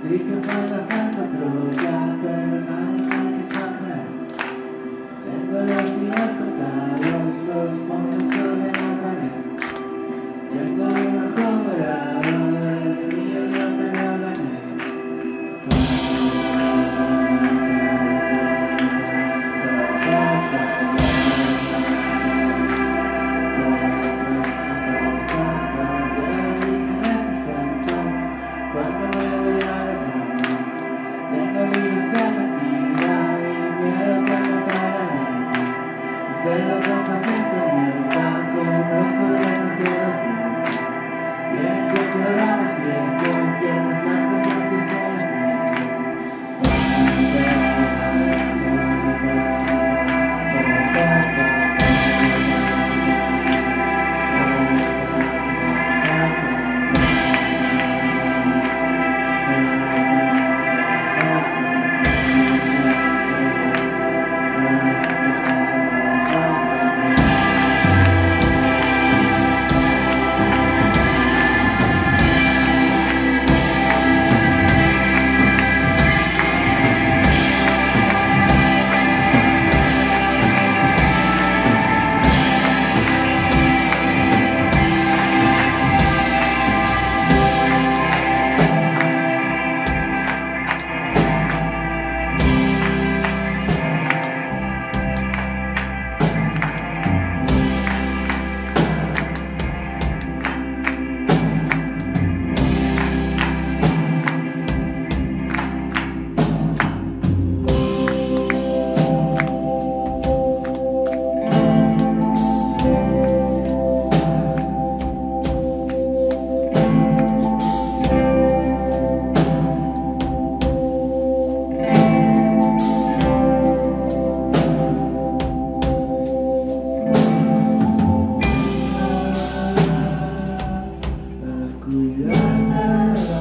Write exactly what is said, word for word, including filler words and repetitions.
Sí que fue una falsa Troya, pero nadie me quiso creer. Tengo los días contados, los pongo sobre la pared. Tengo un ojo morado, es mío, yo me lo gané. Cuando me voy a la cama, tengo virus de mentira y miedo que no te gané. Espero con paciencia mi banco, blanco de la ciudad. Bien que lloramos viejos, llenos blancos en sus sueños. Cuidar